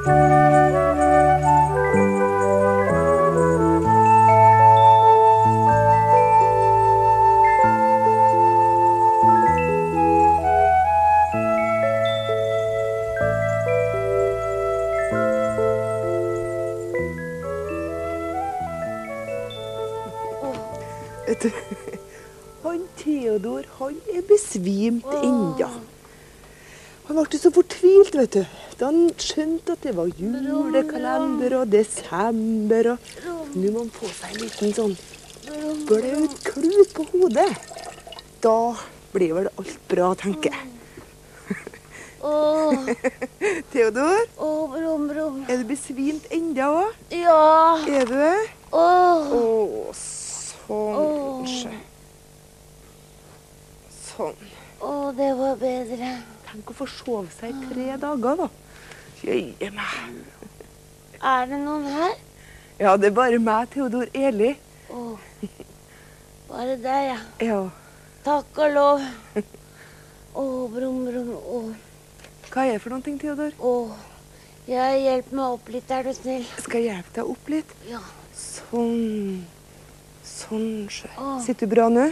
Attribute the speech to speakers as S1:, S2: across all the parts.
S1: Vet du, han Theodor, han besvimt enda. Han ble så fortvilt, vet du. Da han skjønte at det var julekalender og desember, og nå må han få seg en liten sånn blaut klut på hodet. Da blir vel alt bra, tenker jeg. Theodor,
S2: Brum, brum.
S1: er du besvimt enda også?
S2: Ja.
S1: Er du det? Sånn. Sånn.
S2: Det var bedre.
S1: Tenk å få sove seg i 3 dager, da. Jøye meg.
S2: Er det noen her?
S1: Ja, det er bare meg, Theodor Eli.
S2: Bare deg, ja.
S1: Ja.
S2: Takk og lov. Brum, brum.
S1: Hva er det for noen ting, Theodor?
S2: Hjelp meg opp litt, er du snill.
S1: Skal jeg hjelpe deg opp litt?
S2: Ja.
S1: Sånn. Sånn, sjø. Sitter du bra nå?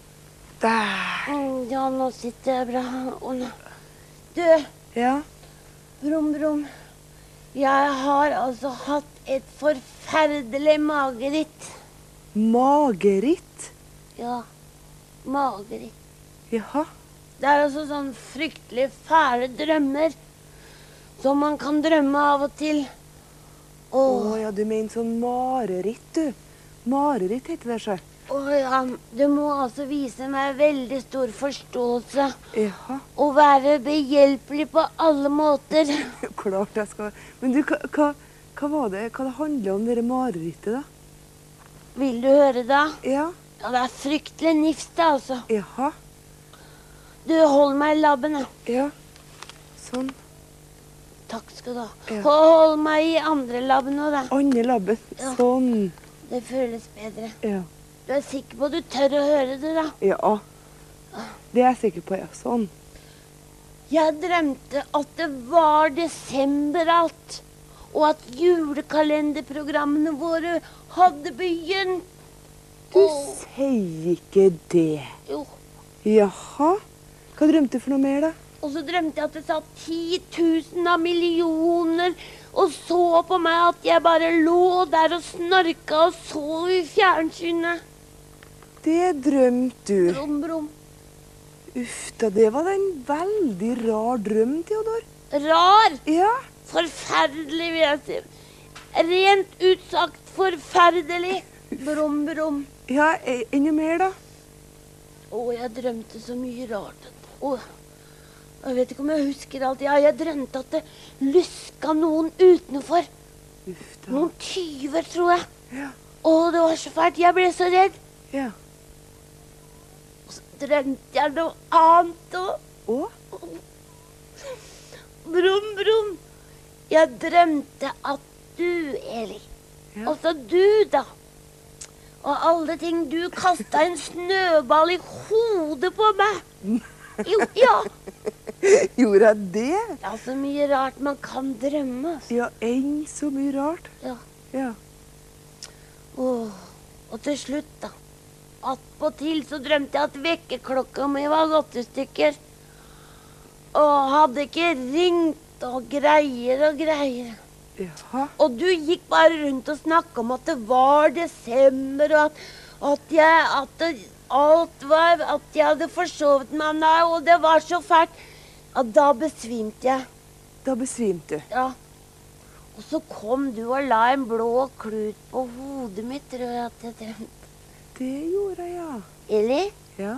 S1: Der.
S2: Ja, nå sitter jeg bra. Du.
S1: Ja?
S2: Brum, brum. Jeg har altså hatt et forferdelig mageritt.
S1: Mageritt?
S2: Ja, mageritt.
S1: Jaha.
S2: Det er altså sånn fryktelig fæle drømmer som man kan drømme av og til.
S1: Ja, du mener sånn mareritt, du. Mareritt heter det, sjø.
S2: Ja, du må altså vise meg veldig stor forståelse.
S1: Jaha.
S2: Og være behjelpelig på alle måter.
S1: Klart jeg skal. Men du, hva var det? Hva det handlet om dere marerittet, da?
S2: Vil du høre da?
S1: Ja.
S2: Ja, det er fryktelig nifst, altså.
S1: Jaha.
S2: Du, hold meg i labben, ja.
S1: Ja. Sånn.
S2: Takk skal du ha.
S1: Ja.
S2: Hold meg i andre labben nå, da.
S1: Andre labben.
S2: Ja.
S1: Sånn.
S2: Det føles bedre.
S1: Ja.
S2: Du er sikker på at du tør å høre det, da?
S1: Ja. Det er jeg sikker på, ja. Sånn.
S2: Jeg drømte at det var desember alt, og at julekalenderprogrammene våre hadde begynt.
S1: Du sier ikke det.
S2: Jo.
S1: Jaha. Hva drømte du for noe mer, da?
S2: Og så drømte jeg at det satt 10 000 av millioner og så på meg, at jeg bare lå der og snorka og så i fjernsynet.
S1: Det drømte du.
S2: Brum, brum.
S1: Uff da, det var da en veldig rar drøm, Theodor.
S2: Rar?
S1: Ja.
S2: Forferdelig, vil jeg si. Rent ut sagt forferdelig. Brum, brum.
S1: Ja, enda mer, da?
S2: Jeg drømte så mye rart. Jeg vet ikke om jeg husker alt. Ja, jeg drømte at det luska noen utenfor.
S1: Uff da.
S2: Noen tyver, tror jeg.
S1: Ja.
S2: Det var så fælt. Jeg ble så redd.
S1: Ja.
S2: Og så drømte jeg noe annet også. Brum, brum. Jeg drømte at du, Eli, altså du da, og alle ting, du kastet en snøball i hodet på meg. Jo, ja.
S1: Gjorde jeg det?
S2: Ja, så mye rart man kan drømme. Altså.
S1: Ja, så mye rart.
S2: Ja.
S1: Ja.
S2: Og til slutt da, attpåtil så drømte jeg at vekkerklokka mi var gått i stykker. Og hadde ikke ringt og greier.
S1: Jaha.
S2: Og du gikk bare rundt og snakket om at det var desember, og at jeg hadde forsovet meg. Nei, og det var så fælt. Ja, da besvimte jeg.
S1: Da besvimte du?
S2: Ja. Og så kom du og la en blå klut på hodet mitt, tror jeg at jeg drømte.
S1: Det gjorde jeg, ja.
S2: Eli?
S1: Ja.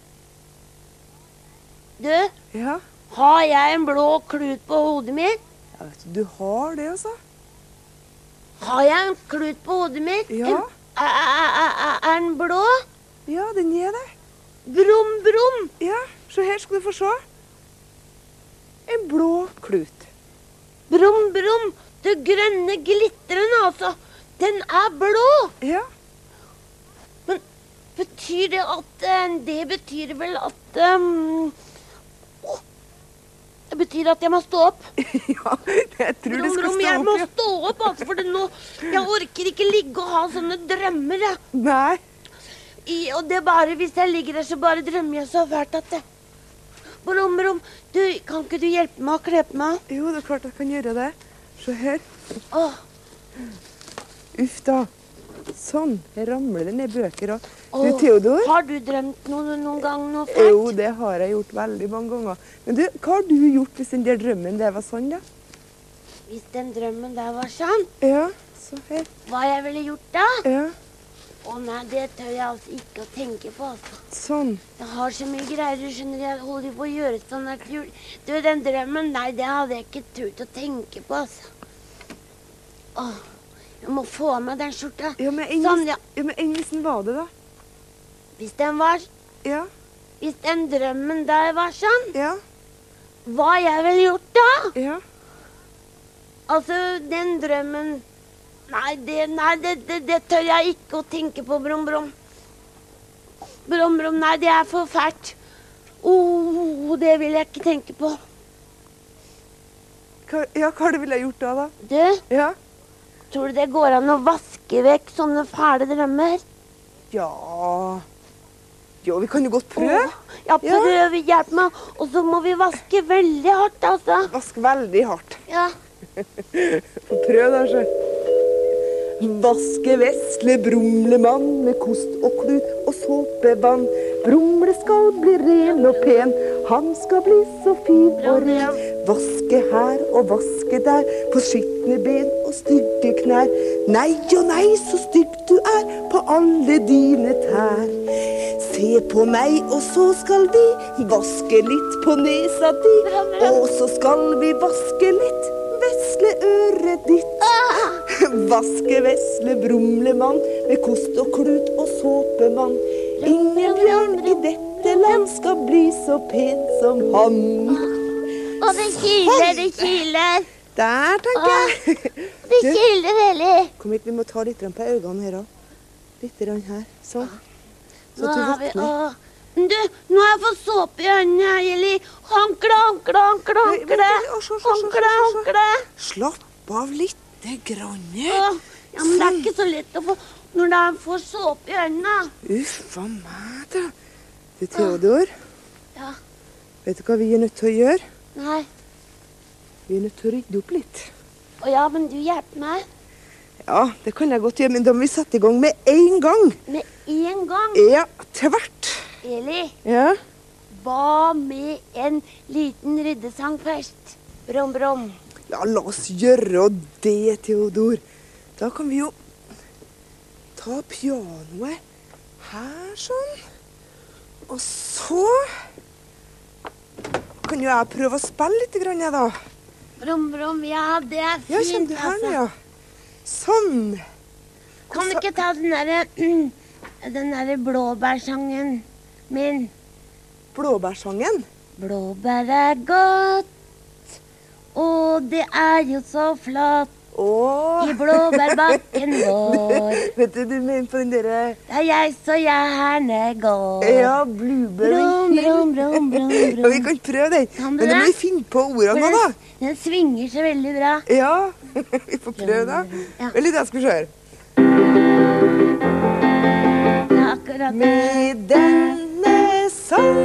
S2: Du?
S1: Ja.
S2: Har jeg en blå klut på hodet mitt?
S1: Ja, vet du har det, altså.
S2: Har jeg en klut på hodet mitt?
S1: Ja.
S2: Er den blå?
S1: Ja, den er det.
S2: Brum, brum.
S1: Ja, så her skal du få se. En blå klut.
S2: Brum, brum. Det grønne glitteren, altså. Den er blå.
S1: Ja.
S2: Men betyr det at det betyr vel at Det betyr at jeg må stå opp.
S1: Ja, jeg tror du skal stå
S2: Jeg må
S1: opp, ja.
S2: stå opp, altså, for nå, jeg orker ikke ligge og ha sånne drømmer, jeg.
S1: Nei.
S2: Og det er bare, hvis jeg ligger der, så bare drømmer jeg så fælt at det. Brum, du, kan ikke du hjelpe meg å kle på meg?
S1: Jo, det er klart jeg kan gjøre det. Se her.
S2: Åh.
S1: Uff da. Sånn, her ramler det ned bøker også. Du, Theodor?
S2: Har du drømt noen gang noe fælt?
S1: Jo, det har jeg gjort veldig mange ganger. Men du, hva har du gjort hvis den der drømmen det var sånn, da?
S2: Hvis den drømmen der var sånn,
S1: Ja, så her.
S2: hva jeg ville gjort da?
S1: Ja,
S2: Å nei, det tør jeg altså ikke å tenke på, altså.
S1: sånn.
S2: Jeg har så mye greier, du skjønner, jeg holder på å gjøre sånn at du, den drømmen, nei, det hadde jeg ikke turt å tenke på, altså. Åh, jeg må få av meg den skjorta.
S1: Ja, men
S2: Sånn, ja.
S1: enn hvis den var det, da?
S2: Hvis den var,
S1: Ja,
S2: hvis den drømmen der var sånn,
S1: ja,
S2: hva jeg ville gjort da?
S1: ja.
S2: Altså, den drømmen, nei, det tør jeg ikke å tenke på, Brum, nei, det er for fælt. Det vil jeg ikke tenke på.
S1: Hva har du ville gjort da?
S2: Du,
S1: Ja.
S2: tror du det går an å vaske vekk sånne fæle drømmer?
S1: Ja. Jo, vi kan jo godt prøve.
S2: Ja, prøv, hjelp meg. Og så må vi vaske veldig hardt, altså.
S1: Vask veldig hardt.
S2: Ja.
S1: Få prøve da, så. Vaske vesle brumlemann med kost og klut og såpevann. Brumle skal bli ren og pen, han skal bli så fin og ren. Vaske her og vaske der, på skitne ben og stygge knær. Nei og nei, så stygg du er på alle dine tær. Se på meg, og så skal vi vaske litt på nesa di. Og så skal vi vaske litt vesle øret ditt. Vaske vesle brumlemann med kost og klut og såpemann. Ingen bjørn i dette land skal bli så pen som han.
S2: Og det kiler.
S1: Der, tenker jeg.
S2: Det kiler veldig.
S1: Kom hit, vi må ta litt på øynene her også. Litt her, sånn. Så
S2: Nå
S1: at du
S2: har vi,
S1: våkner.
S2: Du, nå har jeg fått såpe i øynene, Eli. Håndkle.
S1: Slapp av litt grann.
S2: Ja, men det er ikke så lett å få når jeg får såpe i øynene.
S1: Uff a meg da. Du, Theodor,
S2: Ja,
S1: vet du hva vi er nødt til å gjøre?
S2: nei.
S1: Vi er nødt til å rydde opp litt.
S2: Å ja, men du hjelper meg
S1: Ja, det kan jeg godt gjøre, men da må vi sette i gang med en gang.
S2: med en gang.
S1: Ja, tvert.
S2: Eli,
S1: Ja.
S2: hva med en liten ryddesang først? Brum.
S1: Ja, la oss gjøre det, Theodor. Da kan vi jo ta pianoet her sånn. Og så kan jo jeg prøve å spille litt grann, jeg, da.
S2: Brum, ja, det er
S1: Ja,
S2: fint,
S1: kjenner du her nå,
S2: altså.
S1: ja. Sånn.
S2: Kan du ikke ta den der blåbærsangen min?
S1: Blåbærsangen.
S2: Blåbær er godt, og det er jo så flott
S1: Åh.
S2: i blåbærbakken vår.
S1: Vet du mener på den der...
S2: Der jeg så gjerne går.
S1: Ja, blueberry hill.
S2: Brum.
S1: Ja, vi kan prøve den.
S2: Kan
S1: Men
S2: du
S1: da må
S2: det?
S1: vi finne på ordene nå, da.
S2: Den svinger så veldig bra.
S1: Ja, vi får prøve da.
S2: Ja.
S1: Vel, litt, jeg skal høre.
S2: Ja, akkurat det.
S1: Med denne sang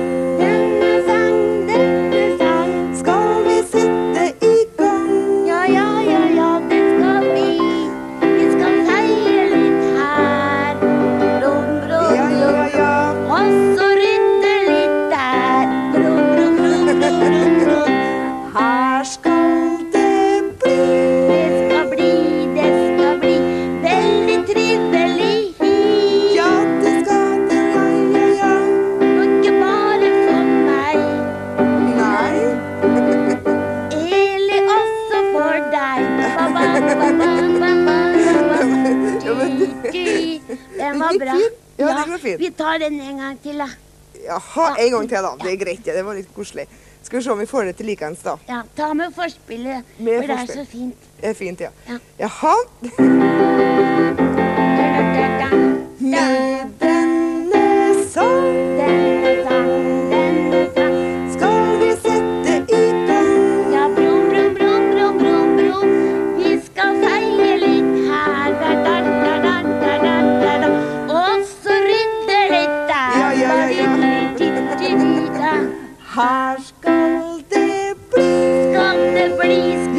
S2: Denne sang
S1: skal vi sette i gang.
S2: Ja, det skal vi. Vi skal seile litt her. Brum.
S1: Ja.
S2: Og så rydde litt der. Brum.
S1: Her skal det bli.
S2: Det skal bli veldig trivelig.
S1: Ja, det skal det, ja.
S2: Og ikke bare for meg.
S1: Nei.
S2: Eli også for deg.
S1: Ja, men
S2: Den var bra.
S1: Ja, den var fin.
S2: Vi tar den en gang til, da.
S1: Jaha, en gang til da. Det er greit, ja. Det var litt koselig. Skal vi se om vi får det til likeens da.
S2: Ja, ta med forspillet,
S1: Med
S2: for det er
S1: forspill.
S2: så fint.
S1: Det er fint, ja.
S2: Ja.
S1: Jaha. Med denne sang
S2: Denne sang
S1: skal vi sette i gang.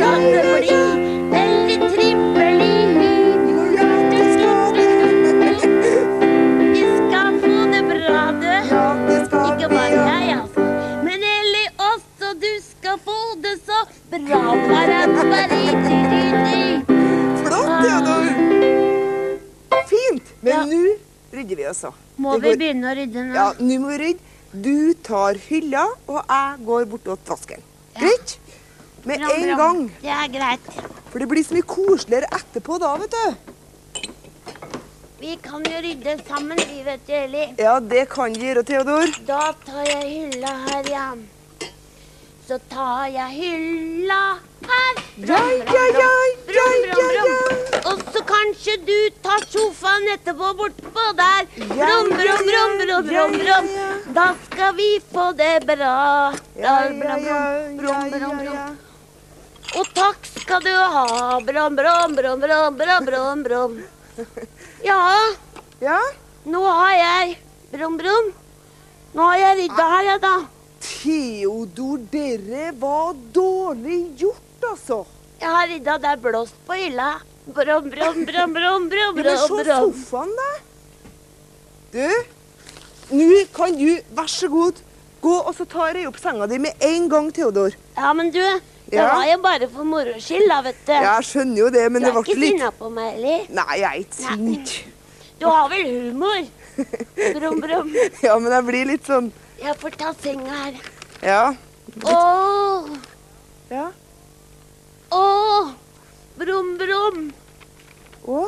S2: skal det bli veldig trippelig.
S1: Ja, det skal det.
S2: Vi skal få det bra, du.
S1: Ja, det skal
S2: Ikke
S1: vi,
S2: bare
S1: ja.
S2: jeg, altså. Men Ellie også, du skal få det så bra. Parappariti-ti-ti.
S1: Flott, Theodor. Fint. Men
S2: Ja.
S1: nå rydder vi oss så.
S2: Må
S1: Det
S2: vi
S1: går-
S2: begynne å rydde nå?
S1: Ja, nå må vi rydde. Du tar hylla, og jeg går bortåt vasken. Greit? Med
S2: Bra,
S1: en
S2: bra.
S1: gang.
S2: Det er greit.
S1: For det blir så mye koseligere etterpå da, vet du.
S2: Vi kan jo rydde sammen, vi, vet du, Ellie.
S1: Ja, det kan vi gjøre, Theodor.
S2: Da tar jeg hylla her, ja. Så tar jeg hylla her.
S1: Ja, ja, ja, ja, ja, ja.
S2: Og så kanskje du tar sofaen etterpå bortpå der.
S1: Ja,
S2: Brum,
S1: ja,
S2: brum, brum,
S1: ja,
S2: brum,
S1: ja,
S2: brum,
S1: ja,
S2: brum.
S1: ja.
S2: Da skal vi få det bra.
S1: Ja,
S2: Brum,
S1: ja,
S2: brum,
S1: ja,
S2: brum,
S1: ja,
S2: brum,
S1: ja, ja.
S2: brum. Og takk skal du ha. Brum, brum, brum, brum, brum, brum, brum. Ja,
S1: Ja,
S2: nå har jeg Brum, brum. Nå har jeg rydda her, ja da.
S1: Theodor, dere var dårlig gjort, altså.
S2: Jeg har rydda der blåst på hylla. Brum, brum, brum, brum, brum,
S1: Ja, men se
S2: brum, brum.
S1: sofaen, da. Du, nå kan du, vær så god, gå og så tar jeg opp senga di med en gang, Theodor.
S2: Ja, men du, det
S1: Ja.
S2: var jo bare for moro skyld, da, vet du.
S1: Ja, jeg skjønner jo det, men
S2: Du
S1: det
S2: er
S1: ble
S2: ikke
S1: litt...
S2: sinna på meg, eller?
S1: Nei, jeg er ikke sint.
S2: Du har vel humor? Brum, brum.
S1: Ja, men jeg blir litt sånn...
S2: Jeg får ta senga her.
S1: Ja,
S2: Åh,
S1: ja.
S2: åh. Brum, brum.
S1: Å,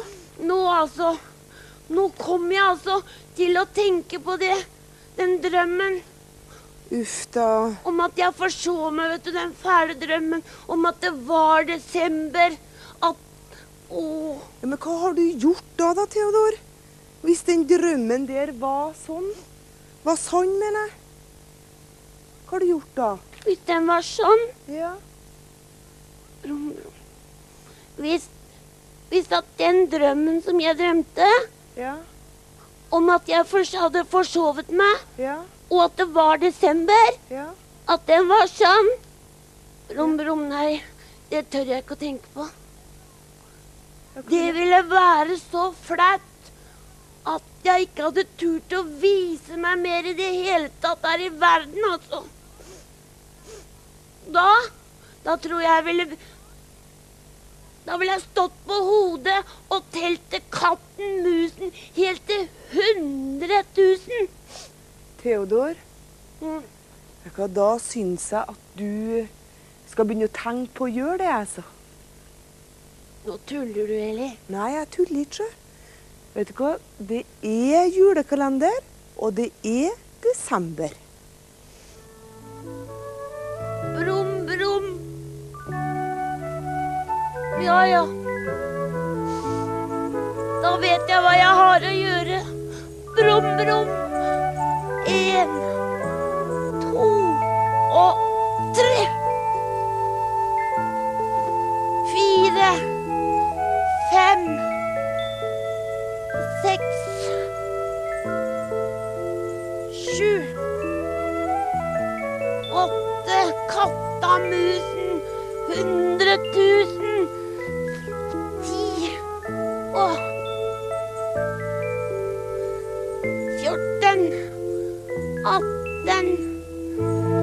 S2: Nå kom jeg altså til å tenke på det. Den drømmen
S1: uff da.
S2: om at jeg forså meg, vet du. Den fæle drømmen om at det var desember. At åh.
S1: Ja, men hva har du gjort da, Theodor? Hvis den drømmen der var sånn? Var sann, mener jeg? Hva har du gjort da?
S2: Hvis den var sånn.
S1: Ja.
S2: Brum, brum. Hvis at den drømmen som jeg drømte,
S1: Ja.
S2: om at jeg hadde forsovet meg,
S1: Ja.
S2: og at det var desember,
S1: Ja.
S2: at den var sann. Brum, brum, nei, det tør jeg ikke å tenke på. Det ville være så flaut at jeg ikke hadde turt å vise meg mer i det hele tatt her i verden, altså. Da tror jeg Da ville jeg stått på hodet og telt til katten, musen, helt til 100 000.
S1: Theodor,
S2: Mm.
S1: vet du hva, da syns jeg at du skal begynne å tenke på å gjøre det, altså.
S2: Nå tuller du, Eli.
S1: Nei, jeg tuller ikke. Sjø. Vet du hva, det er julekalender, og det er desember.
S2: Brum, brum. Ja, ja. Da vet jeg hva jeg har å gjøre. Brum, brum. 1, 2 og 3. 4, 5, 6, 7, 8. Katta, musen, 100 000. 10 og 14, 18,